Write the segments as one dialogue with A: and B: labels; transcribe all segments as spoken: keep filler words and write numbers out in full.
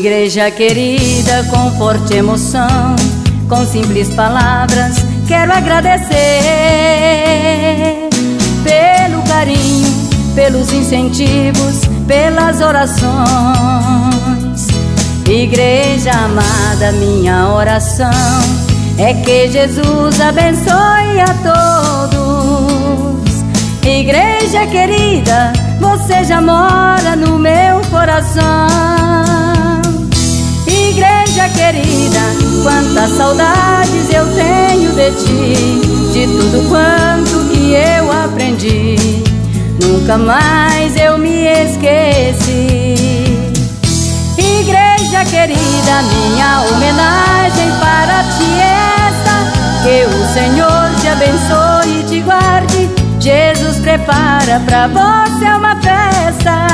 A: Igreja querida, com forte emoção, com simples palavras, quero agradecer pelo carinho, pelos incentivos, pelas orações. Igreja amada, minha oração é que Jesus abençoe a todos. Igreja querida, você já mora no meu coração. Igreja querida, quantas saudades eu tenho de ti, de tudo quanto que eu aprendi, nunca mais eu me esqueci. Igreja querida, minha homenagem para ti é esta: que o Senhor te abençoe e te guarde. Jesus prepara pra você uma festa.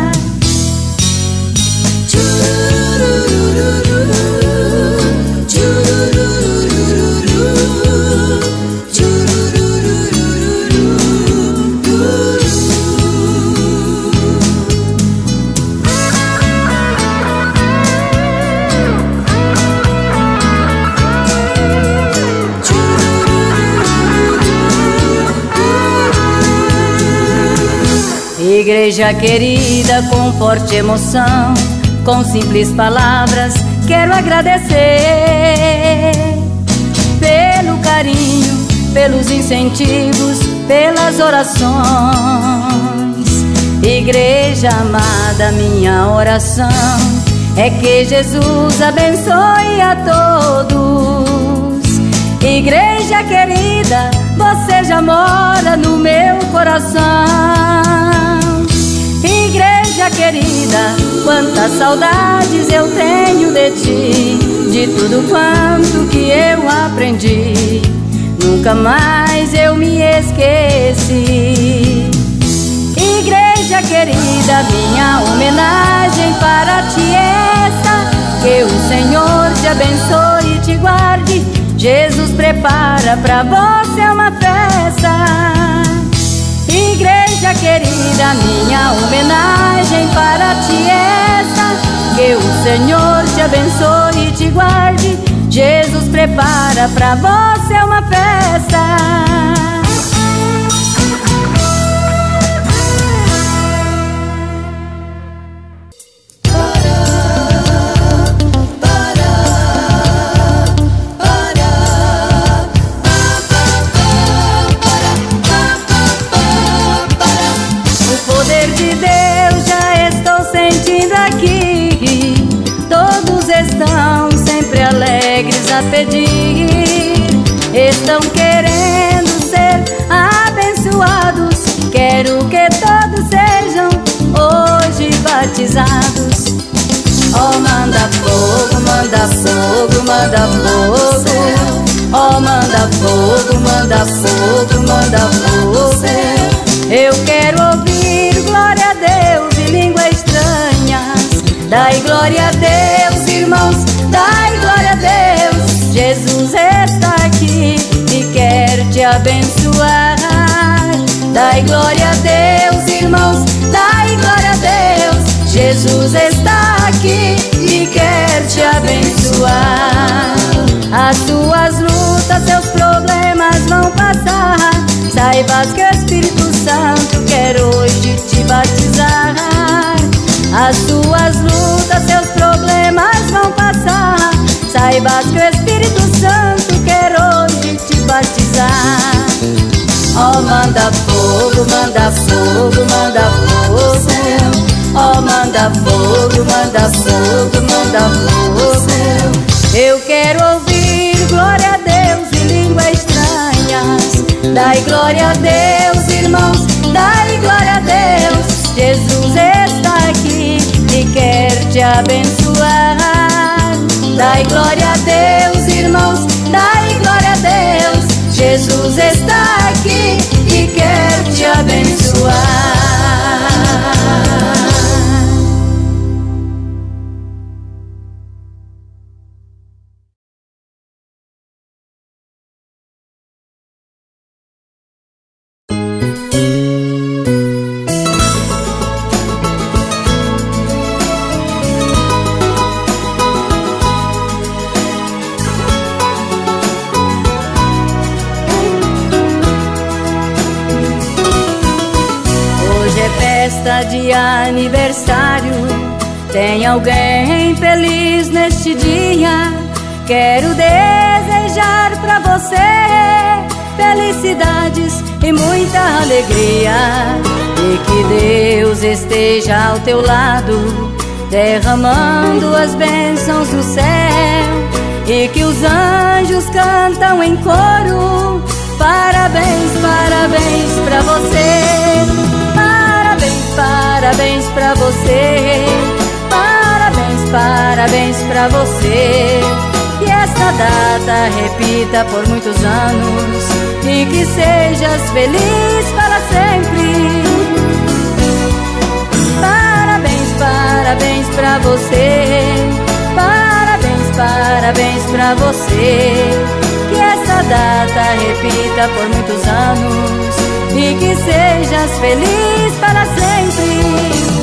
A: Igreja querida, com forte emoção, com simples palavras, quero agradecer pelo carinho, pelos incentivos, pelas orações. Igreja amada, minha oração é que Jesus abençoe a todos. Igreja querida, você já mora no meu coração. Igreja querida, quantas saudades eu tenho de ti, de tudo quanto que eu aprendi, nunca mais eu me esqueci. Igreja querida, minha homenagem para ti é esta: que o Senhor te abençoe e te guarde. Jesus prepara pra você uma festa. Igreja querida, minha homenagem para ti é esta: que o Senhor te abençoe e te guarde. Jesus prepara pra você uma festa. Estão sempre alegres a pedir, estão querendo ser abençoados. Quero que todos sejam hoje batizados. Oh, manda fogo, manda fogo, manda fogo. Oh, manda fogo, manda fogo, manda fogo. Eu quero ouvir glória a Deus e línguas estranhas. Dai glória a Deus, irmãos, dai glória a Deus. Jesus está aqui e quer te abençoar. Dai glória a Deus, irmãos, dai glória a Deus. Jesus está aqui e quer te abençoar. As tuas lutas, seus problemas vão passar. Saibas que o Espírito Santo quer hoje te batizar. As tuas lutas, seus problemas vão passar. Saibas que o Espírito Santo quer hoje te batizar. Oh, manda fogo, manda fogo, manda fogo. Oh, manda fogo, manda fogo, manda fogo. Eu quero ouvir glória a Deus e línguas estranhas. Dai glória a Deus, irmãos, dai glória a Deus. Jesus está aqui e quer te abençoar. Dai glória a Deus, irmãos, dai glória a Deus. Jesus está aqui e quer te abençoar. dia de aniversário. Tem alguém feliz neste dia? Quero desejar pra você felicidades e muita alegria, e que Deus esteja ao teu lado, derramando as bênçãos do céu, e que os anjos cantam em coro: parabéns, parabéns pra você. Parabéns, parabéns pra você. Parabéns, parabéns pra você. Que esta data repita por muitos anos, e que sejas feliz para sempre. Parabéns, parabéns pra você. Parabéns, parabéns pra você. Que essa data repita por muitos anos, e que sejas feliz para sempre.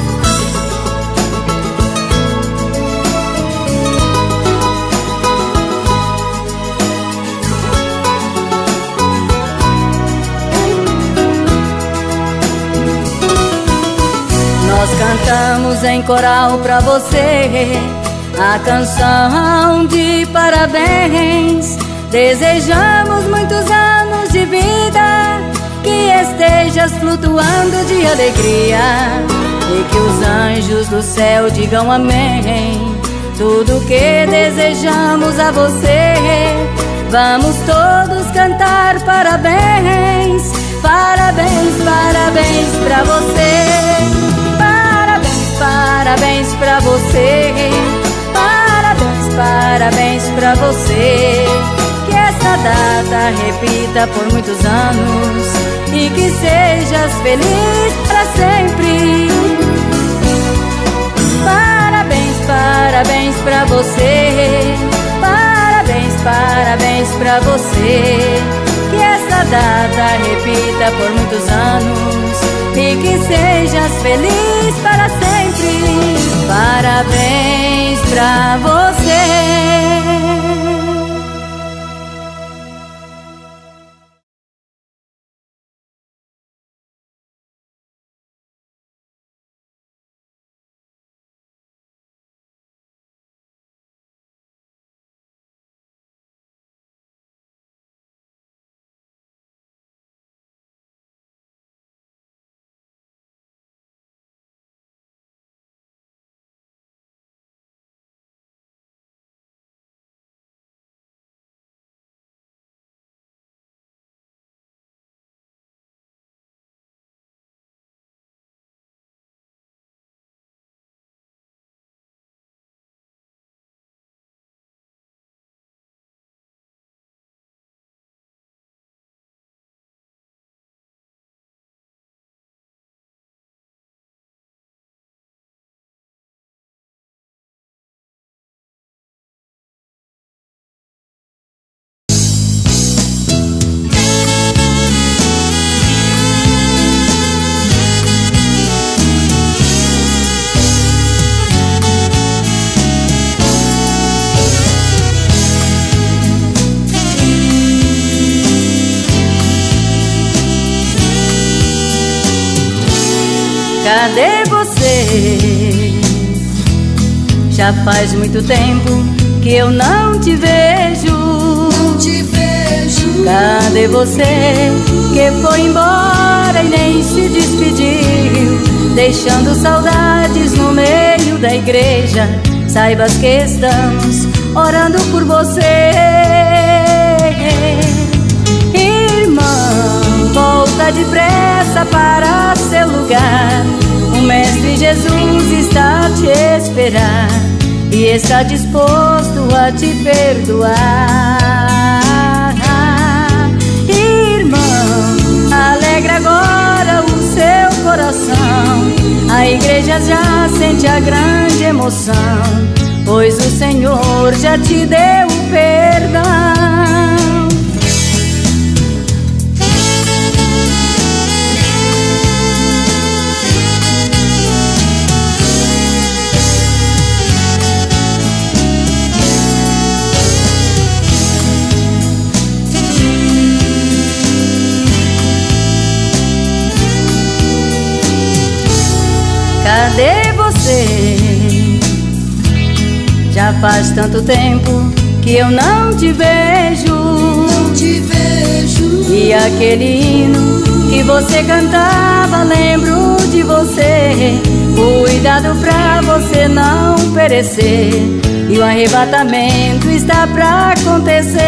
A: Nós cantamos em coral pra você a canção de parabéns. Desejamos muitos anos de vida, que estejas flutuando de alegria, e que os anjos do céu digam amém. Tudo que desejamos a você, vamos todos cantar parabéns. Parabéns, parabéns pra você. Parabéns pra você. Parabéns, parabéns pra você. Que essa data repita por muitos anos, e que sejas feliz pra sempre. Parabéns, parabéns pra você. Parabéns, parabéns pra você. Que essa data repita por muitos anos, e que sejas feliz para sempre. Parabéns pra você. Cadê você? Já faz muito tempo que eu não te vejo.
B: Não te vejo.
A: Cadê você que foi embora e nem se despediu, deixando saudades no meio da igreja? Saibas que estamos orando por você. Irmão, volta depressa para seu lugar. O Mestre Jesus está a te esperar e está disposto a te perdoar. Irmão, alegra agora o seu coração. A igreja já sente a grande emoção, pois o Senhor já te deu o perdão. Cadê você? Já faz tanto tempo que eu não te vejo,
B: não te vejo.
A: E aquele hino que você cantava, lembro de você. Cuidado pra você não perecer, e o arrebatamento está pra acontecer.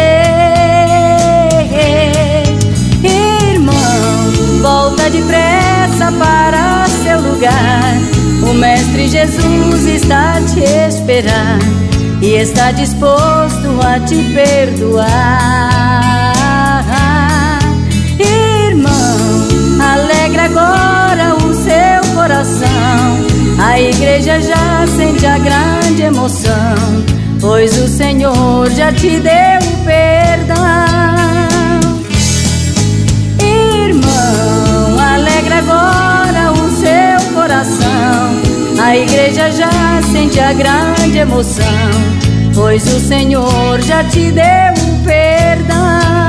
A: Irmão, volta depressa para seu lugar. O Mestre Jesus está a te esperar e está disposto a te perdoar. Irmão, alegra agora o seu coração. A igreja já sente a grande emoção, pois o Senhor já te deu o perdão. Irmão, alegra agora o seu coração. A igreja já sente a grande emoção, pois o Senhor já te deu o perdão.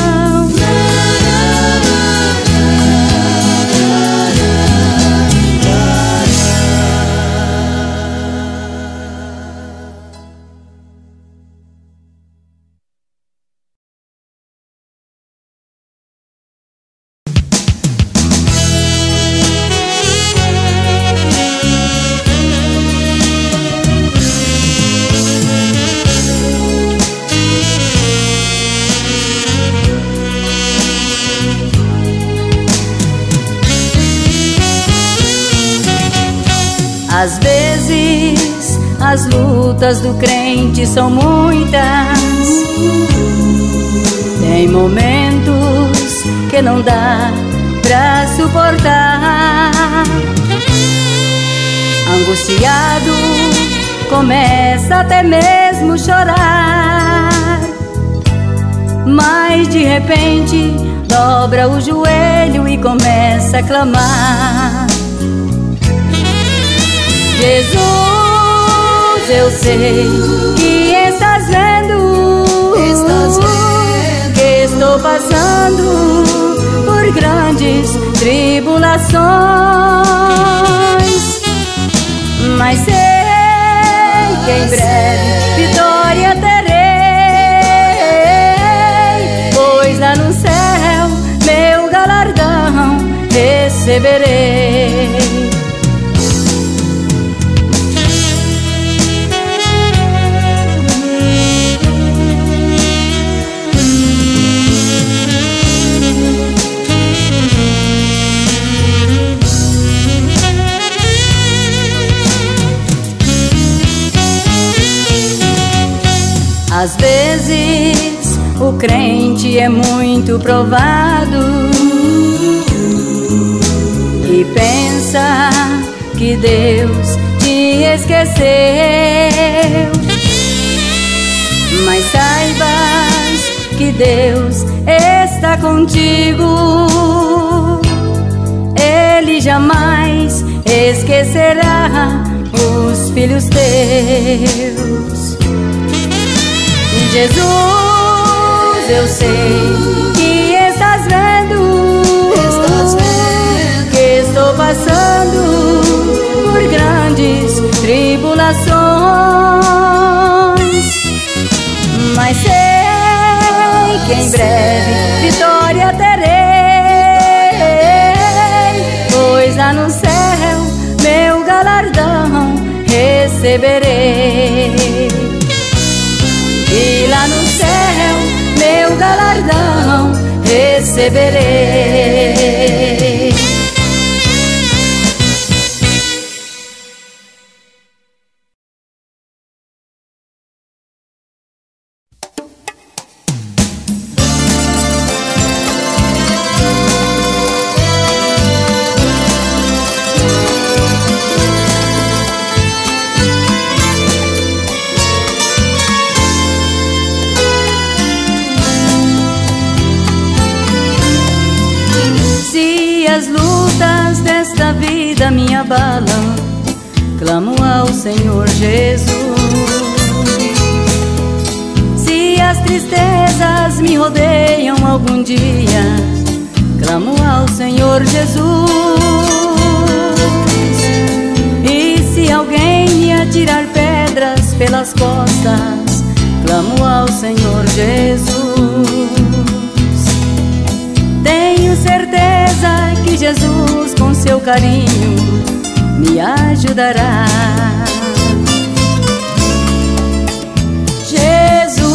A: Às vezes as lutas do crente são muitas. Tem momentos que não dá pra suportar. Angustiado, começa até mesmo chorar. Mas de repente dobra o joelho e começa a clamar. Jesus, eu sei que estás vendo,
B: estás vendo
A: que estou passando por grandes tribulações, mas sei que em breve vitória terei, pois lá no céu meu galardão receberei. Às vezes o crente é muito provado e pensa que Deus te esqueceu, mas saibas que Deus está contigo. Ele jamais esquecerá os filhos teus. Jesus, eu sei que estás vendo,
B: estás vendo
A: que estou passando por grandes tribulações, mas sei que em breve vitória terei, pois lá no céu meu galardão receberei. E lá no céu meu galardão receberei. Me abalam, clamo ao Senhor Jesus. Se as tristezas me rodeiam algum dia, clamo ao Senhor Jesus. atirar pedras pelas costas, clamo ao Senhor Jesus. Tenho certeza que Jesus, com seu carinho, me ajudará. Jesus,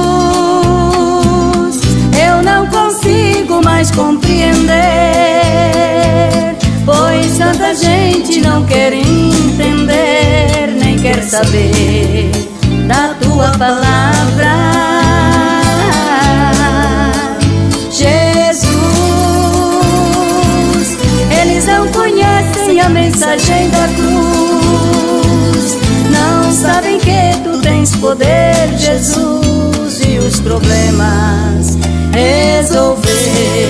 A: eu não consigo mais compreender, pois tanta gente não quer entender, nem quer saber da tua palavra. Jesus, eles não conhecem a mensagem da cruz, não sabem que tu tens poder, Jesus, e os problemas resolver.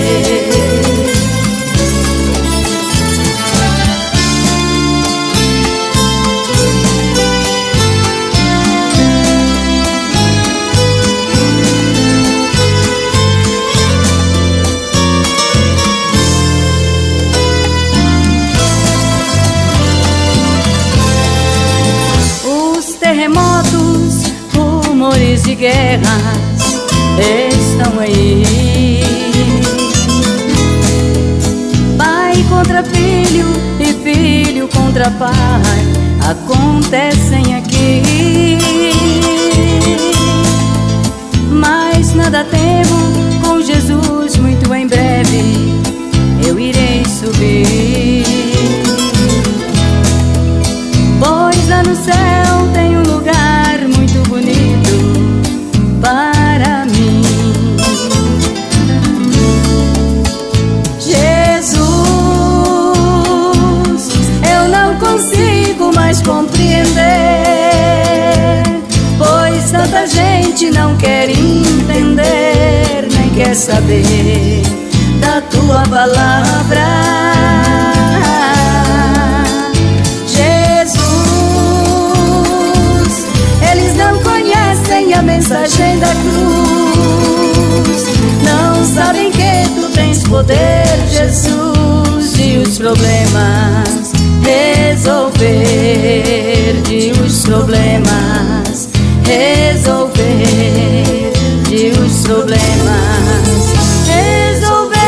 A: Terremotos, rumores de guerras estão aí. Pai contra filho e filho contra pai acontecem aqui. Mas nada temo, com Jesus muito em breve eu irei subir. Pois lá no céu tem um lugar muito bonito para mim. Jesus, eu não consigo mais compreender, pois tanta gente não quer entender, nem quer saber da tua palavra. A mensagem da cruz, não sabem que tu tens poder, Jesus, de os problemas resolver, de os problemas resolver, de os problemas resolver.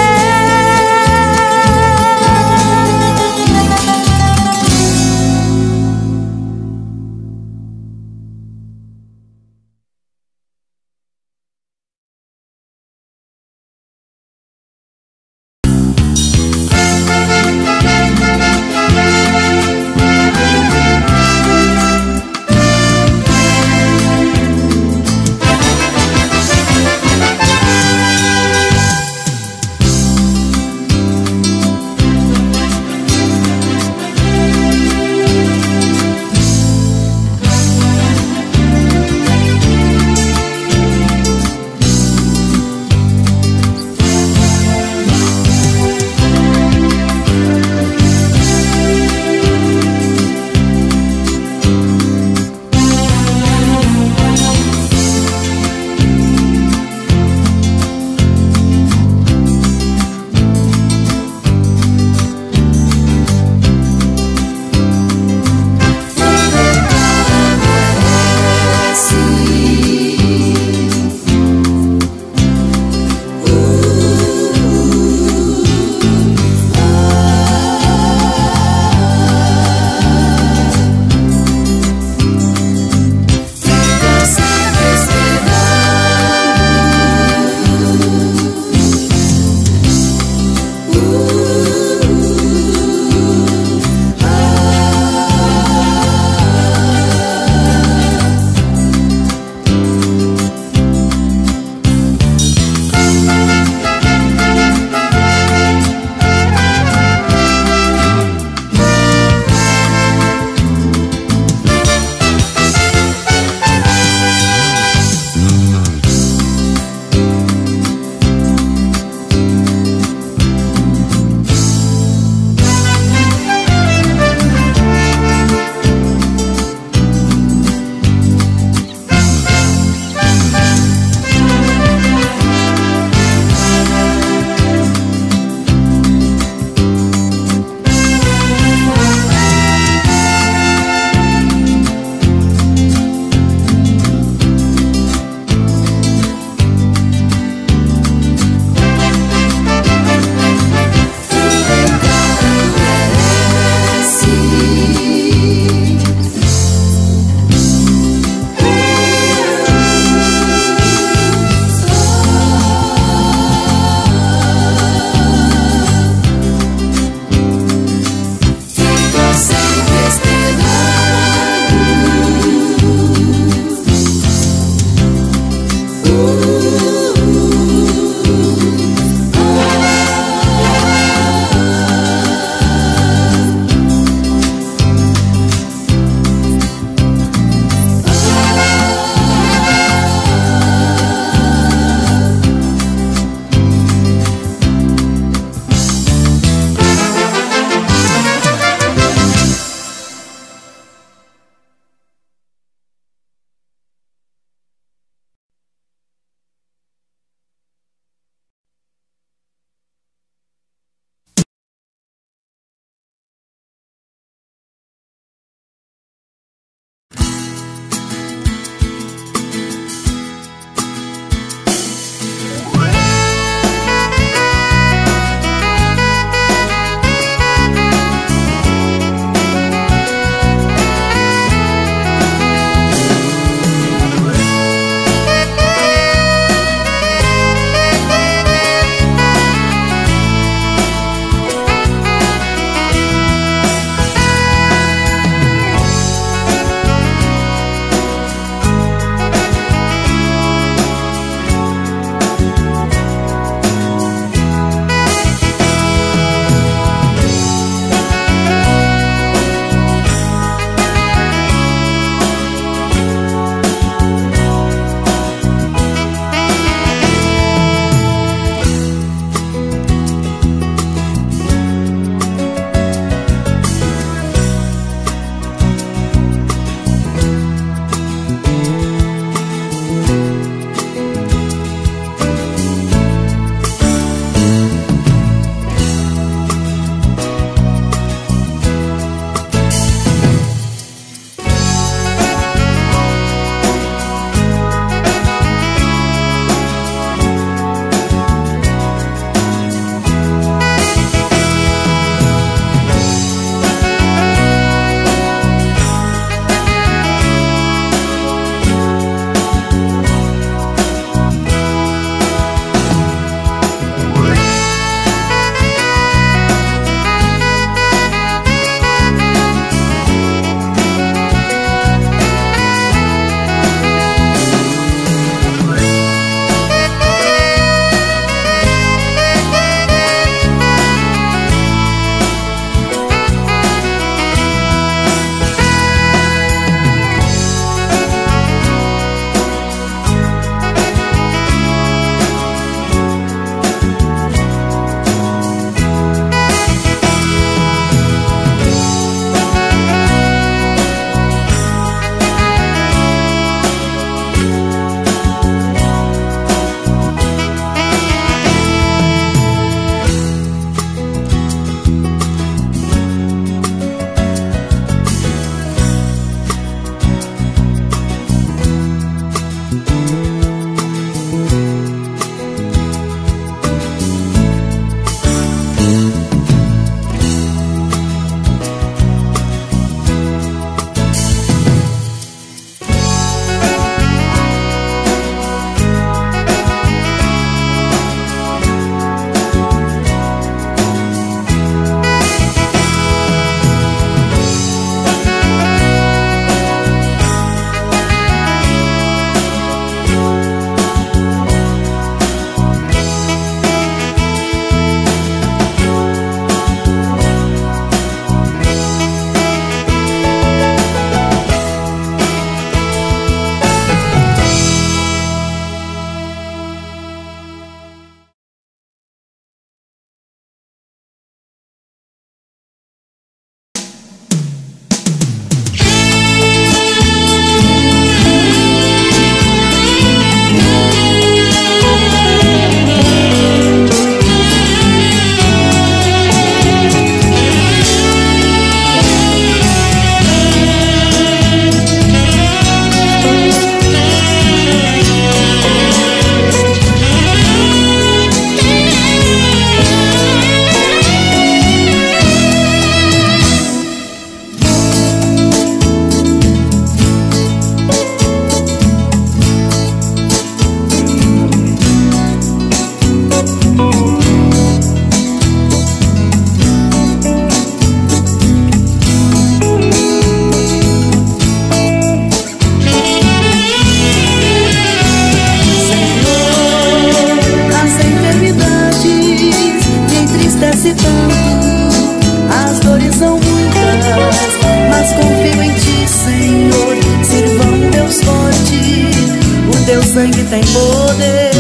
B: sangue tem poder.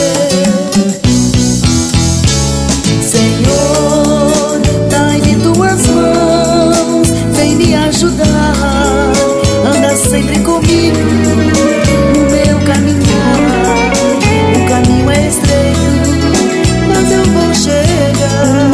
B: Senhor, dai-me tuas mãos, vem me ajudar. Anda sempre comigo no meu caminhar. O caminho é estreito, mas eu vou chegar.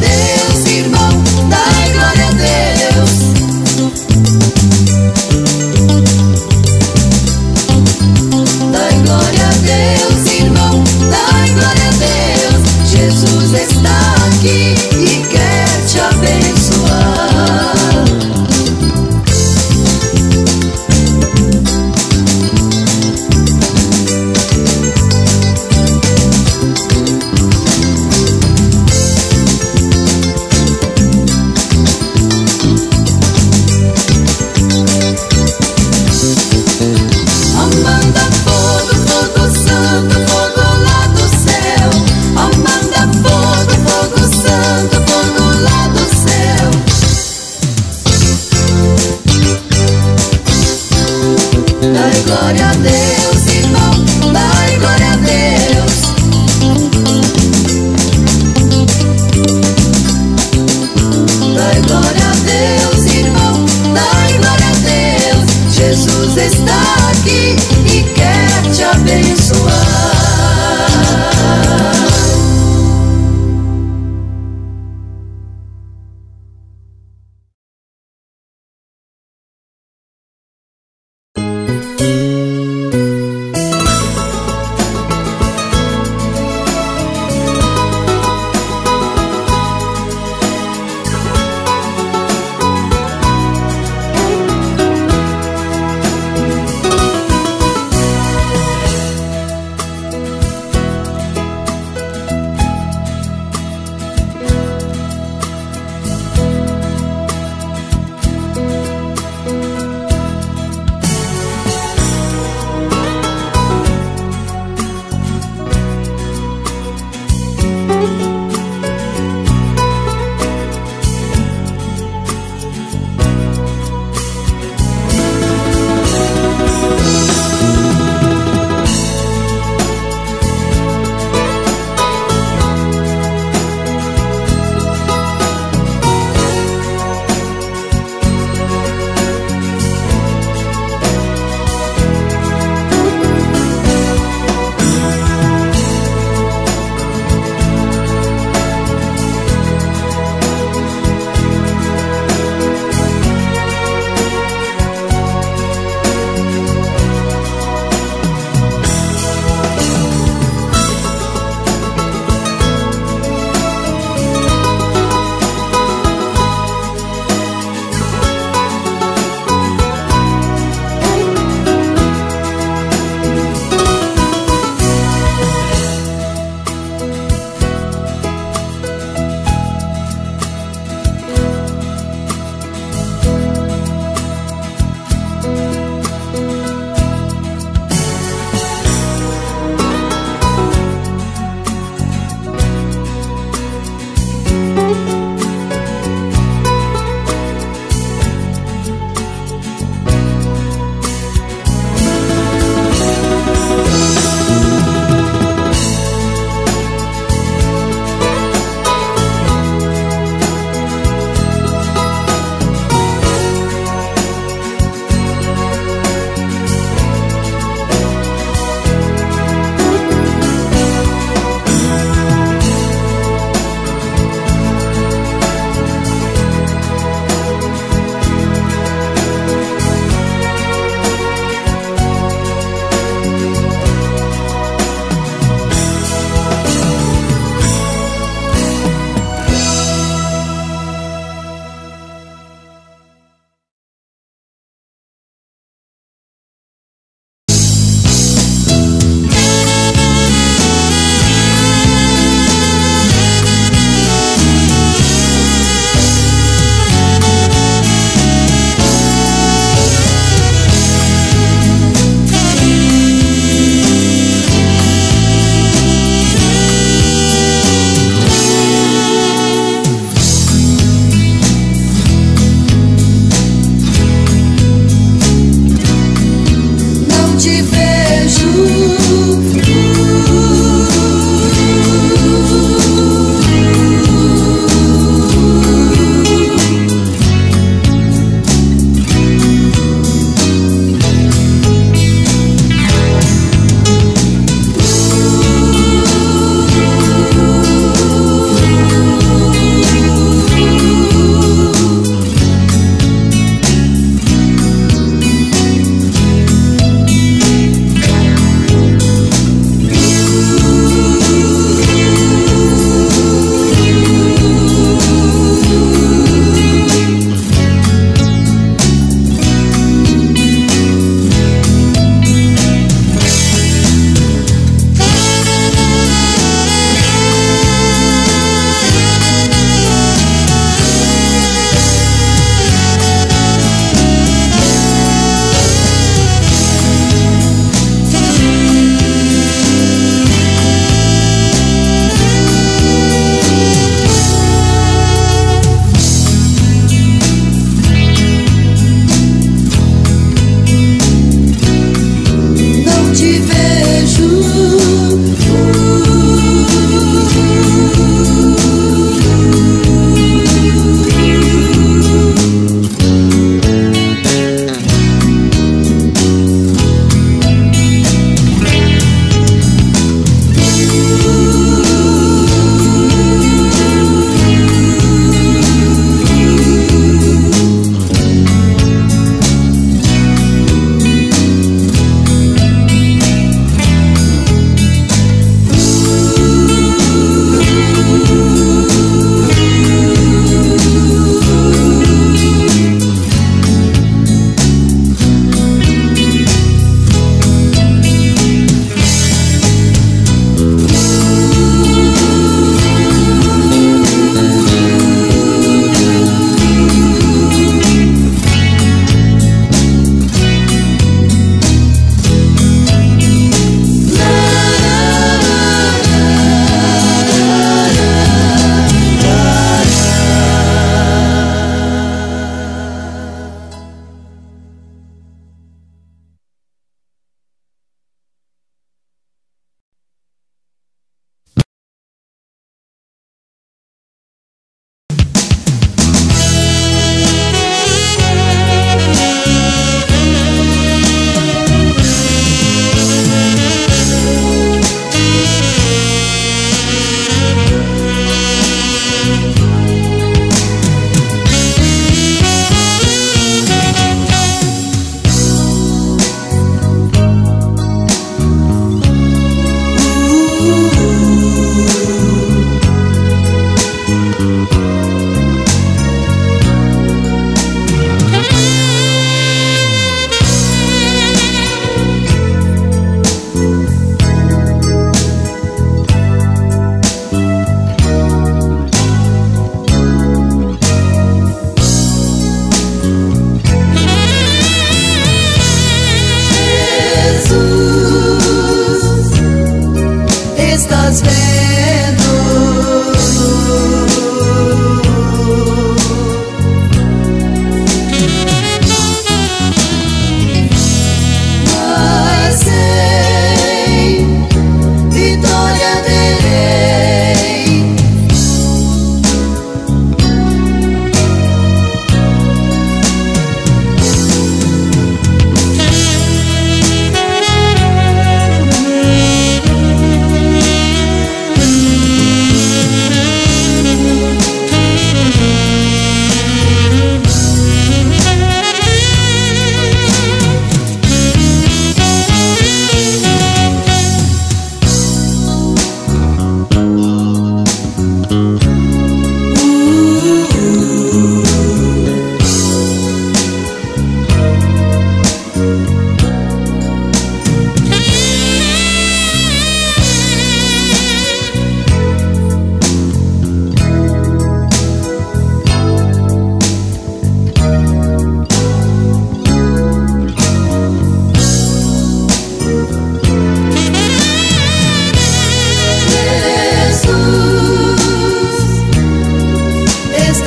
B: Deus, irmão, dai glória a Deus. Dai glória a Deus, irmão, dai glória a Deus. Jesus está aqui e quer te abençoar.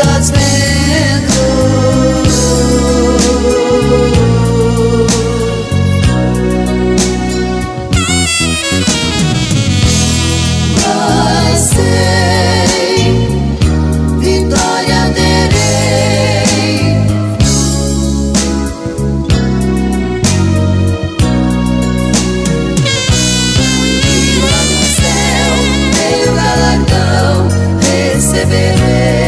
B: estás vendo. Mas sei, vitória terei. E lá no céu, meio galardão receberei.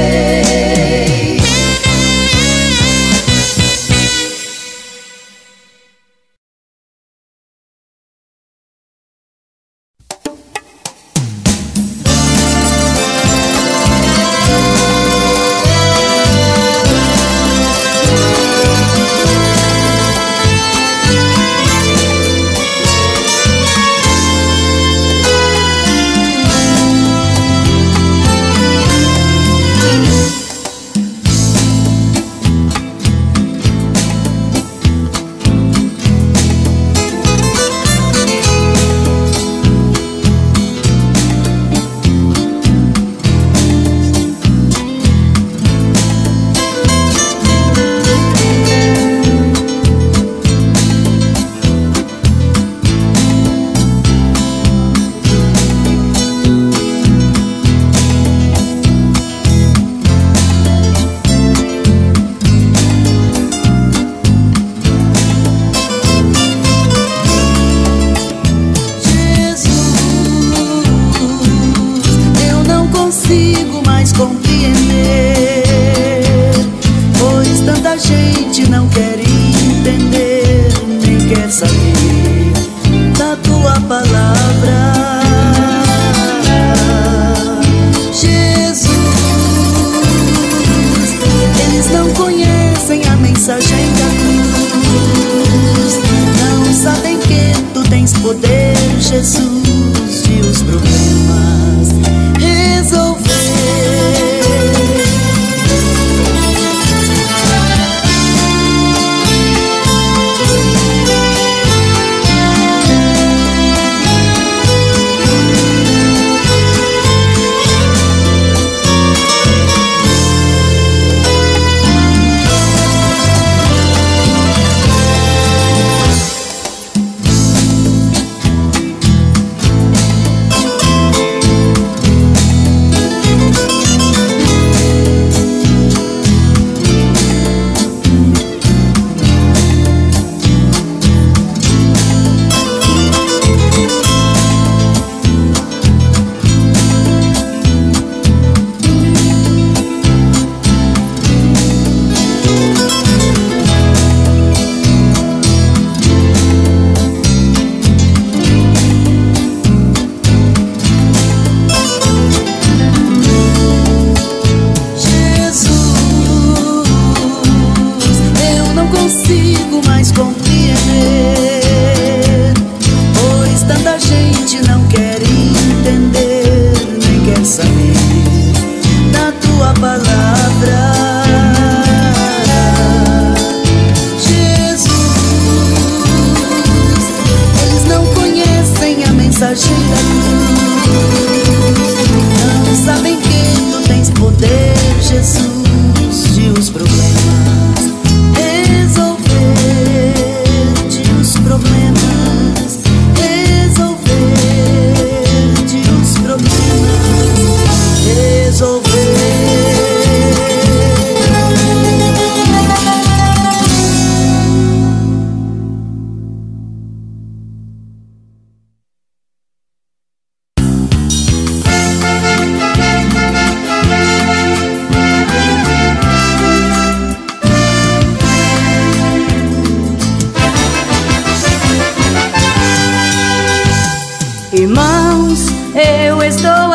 A: Irmãos, eu estou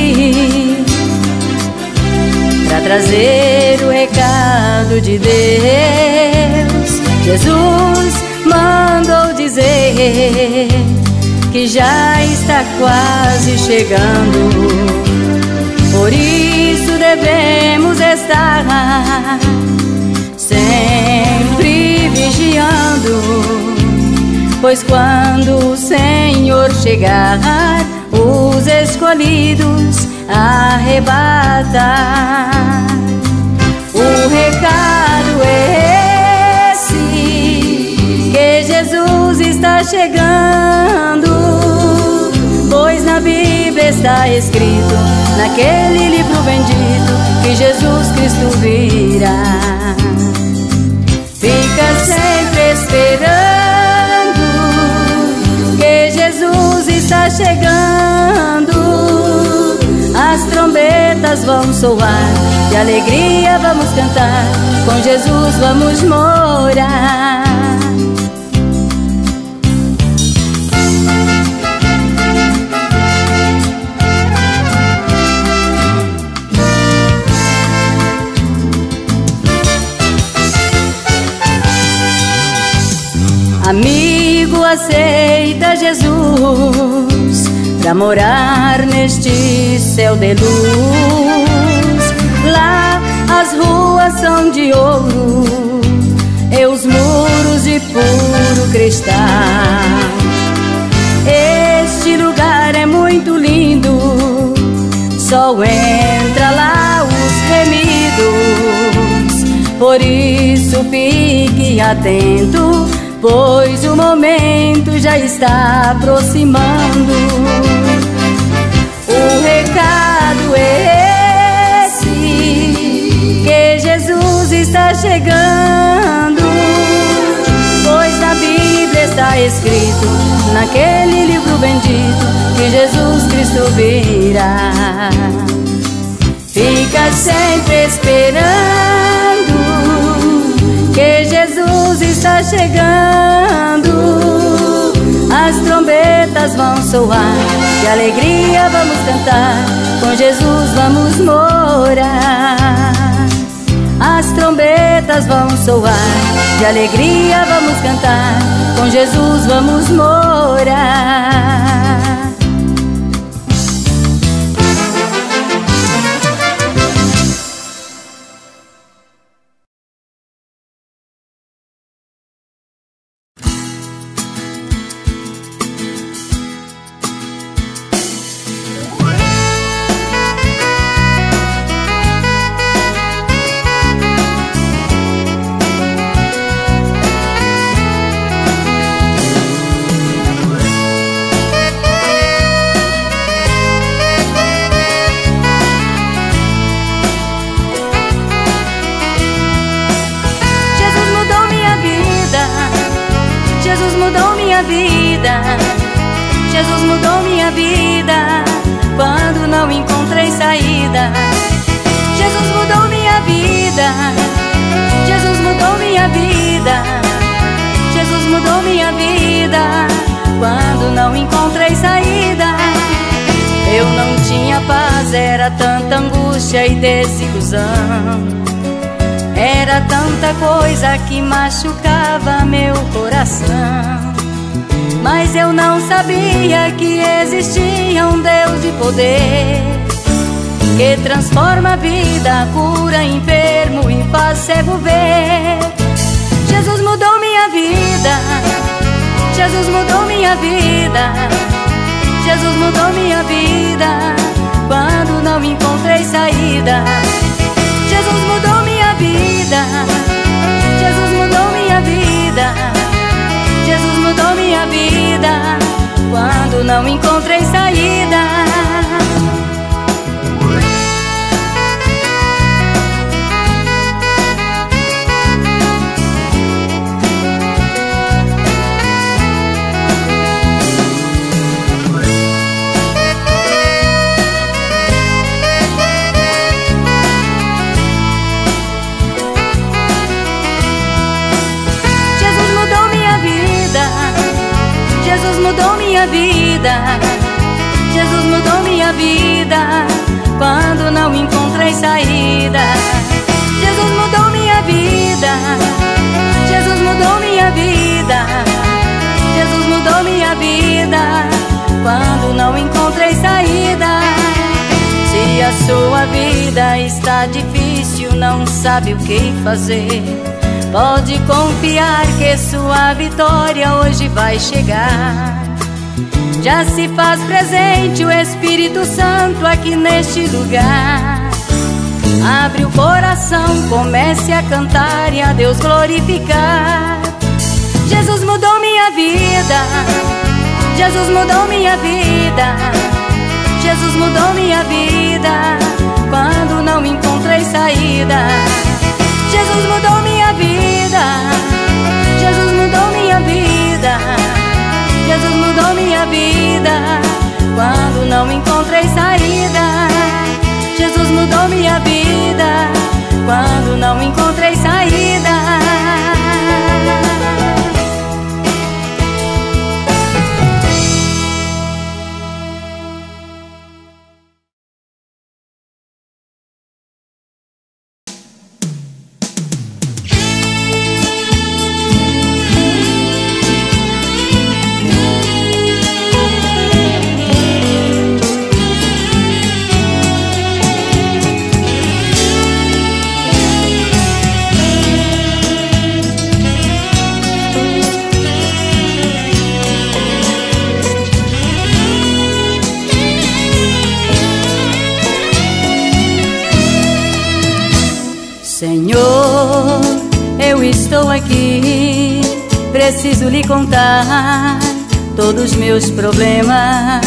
A: aqui para trazer o recado de Deus. Jesus mandou dizer que já está quase chegando. Por isso devemos estar sempre vigiando, pois quando o Senhor chegar, os escolhidos arrebatar. está chegando, pois na Bíblia está escrito, naquele livro bendito, que Jesus Cristo virá. Fica sempre esperando, que Jesus está chegando. As trombetas vão soar, de alegria vamos cantar, com Jesus vamos morar. Amigo, aceita Jesus pra morar neste céu de luz. Lá as ruas são de ouro e os muros de puro cristal. Este lugar é muito lindo, só entra lá os remidos. Por isso fique atento, pois o momento já está aproximando. O recado é esse, que Jesus está chegando, pois na Bíblia está escrito, naquele livro bendito, que Jesus Cristo virá. Fica sempre esperando, que Jesus está chegando. As trombetas vão soar, de alegria vamos cantar, com Jesus vamos morar. As trombetas vão soar, de alegria vamos cantar, com Jesus vamos morar.
B: Jesus mudou minha vida quando não encontrei saída. Jesus mudou minha vida. Jesus mudou minha vida. Jesus mudou minha vida quando não encontrei saída. Eu não tinha paz, era tanta angústia e desilusão. Era tanta coisa que machucava meu coração. Mas eu não sabia que existia um Deus de poder, que transforma a vida, cura enfermo e faz cego ver. Jesus mudou minha vida. Jesus mudou minha vida. Jesus mudou minha vida quando não encontrei saída. Jesus mudou minha vida. Jesus mudou minha vida. Jesus mudou minha vida quando não encontrei saída. Jesus mudou minha vida. Jesus mudou minha vida quando não encontrei saída. Jesus mudou minha vida. Jesus mudou minha vida. Jesus mudou minha vida quando não encontrei saída. Se a sua vida está difícil, não sabe o que fazer, pode confiar que sua vitória hoje vai chegar. Já se faz presente o Espírito Santo aqui neste lugar. Abre o coração, comece a cantar e a Deus glorificar. Jesus mudou minha minha vida. Jesus mudou minha vida. Jesus mudou minha vida. Quando não encontrei saída. Jesus mudou minha vida. Jesus mudou minha vida. Jesus mudou minha vida. Quando não encontrei saída. Jesus mudou minha vida. Quando não encontrei saída.
A: Senhor, eu estou aqui, preciso lhe contar todos meus problemas.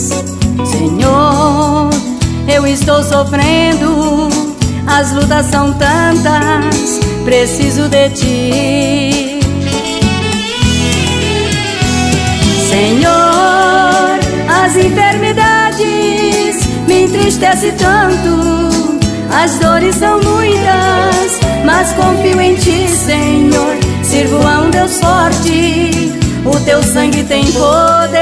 A: Senhor, eu estou sofrendo, as lutas são tantas, preciso de ti. Senhor, as enfermidades me entristecem tanto, as dores são muitas, mas confio em ti, Senhor. Sirvo a um Deus forte, o teu sangue tem poder.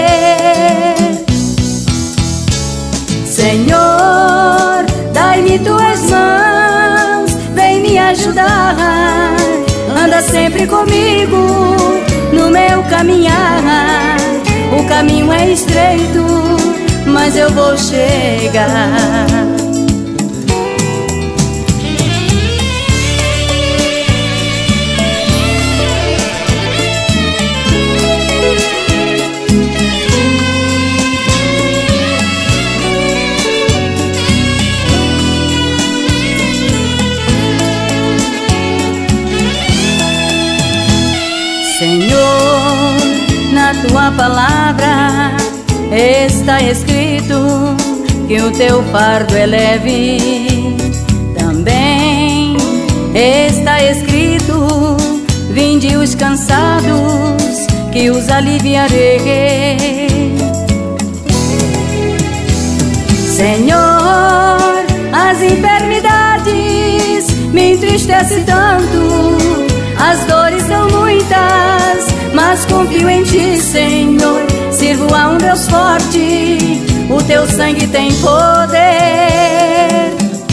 A: Senhor, dai-me tuas mãos, vem me ajudar. Anda sempre comigo no meu caminhar. O caminho é estreito, mas eu vou chegar. Senhor, na tua palavra está escrito que o teu fardo é leve. Também está escrito: vinde os cansados, que os aliviarei. Senhor, as enfermidades me entristecem tanto, as dores são muitas, mas confio em ti, Senhor. Sirvo a um Deus forte, o teu sangue tem poder.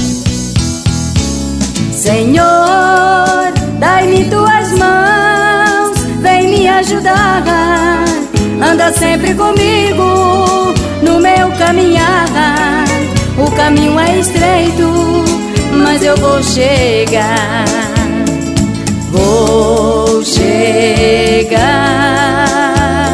A: Senhor, dai-me tuas mãos, vem me ajudar. Anda sempre comigo no meu caminhar. O caminho é estreito, mas eu vou chegar. Vou chegar.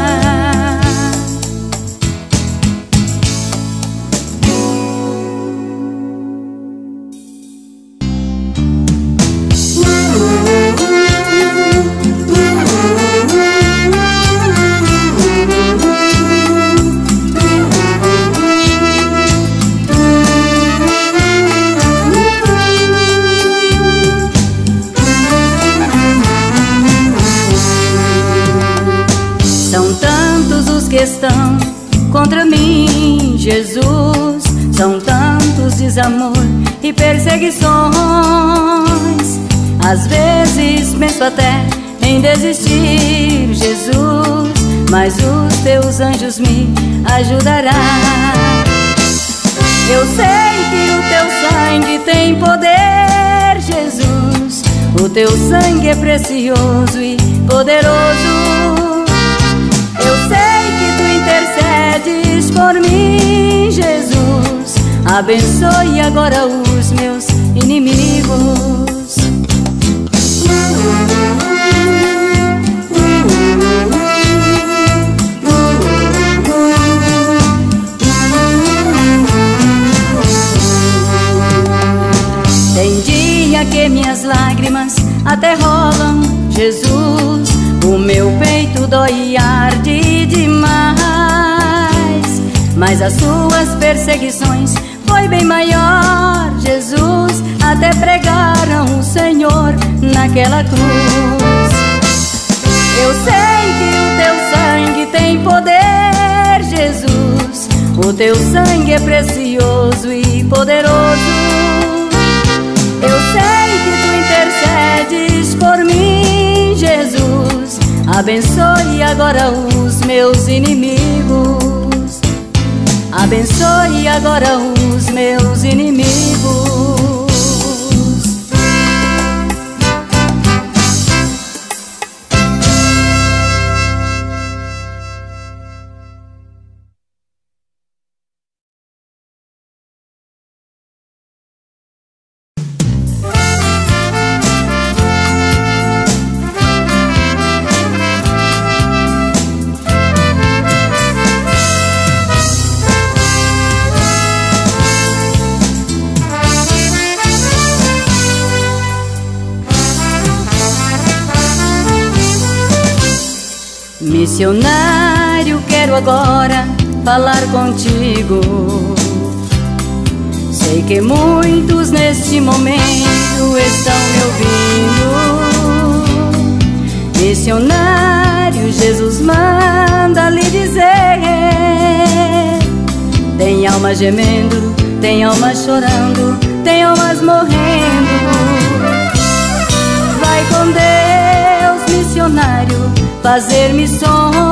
A: Que estão contra mim, Jesus. São tantos desamor e perseguições. Às vezes penso até em desistir, Jesus, mas os teus anjos me ajudarão. Eu sei que o teu sangue tem poder, Jesus. O teu sangue é precioso e poderoso. Eu sei que tu intercedes por mim, Jesus. Abençoe agora os meus inimigos. Tem dia que minhas lágrimas até rolam, Jesus, O meu peito dói e arde demais, mas as suas perseguições foi bem maior. Jesus, até pregaram o Senhor naquela cruz. Eu sei que o teu sangue tem poder, Jesus. O teu sangue é precioso e poderoso. Eu sei que tu intercedes por mim, Jesus. Abençoe agora os meus inimigos. Abençoe agora os meus inimigos. Missionário, quero agora falar contigo. Sei que muitos neste momento estão me ouvindo. Missionário, Jesus manda lhe dizer: tem alma gemendo, tem alma chorando, tem almas morrendo. Vai com Deus, missionário, fazer missões,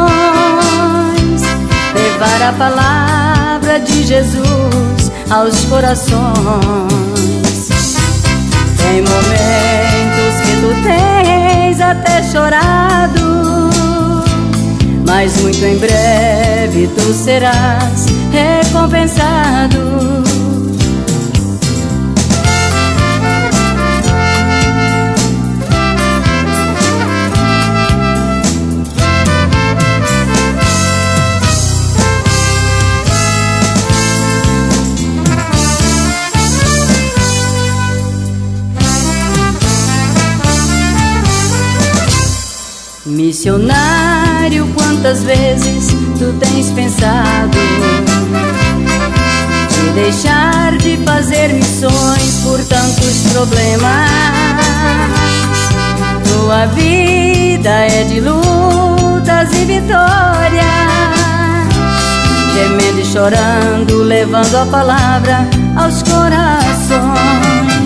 A: levar a palavra de Jesus aos corações. Tem momentos que tu tens até chorado, mas muito em breve tu serás recompensado. Missionário, quantas vezes tu tens pensado em deixar de fazer missões por tantos problemas? Tua vida é de lutas e vitórias, gemendo e chorando, levando a palavra aos corações.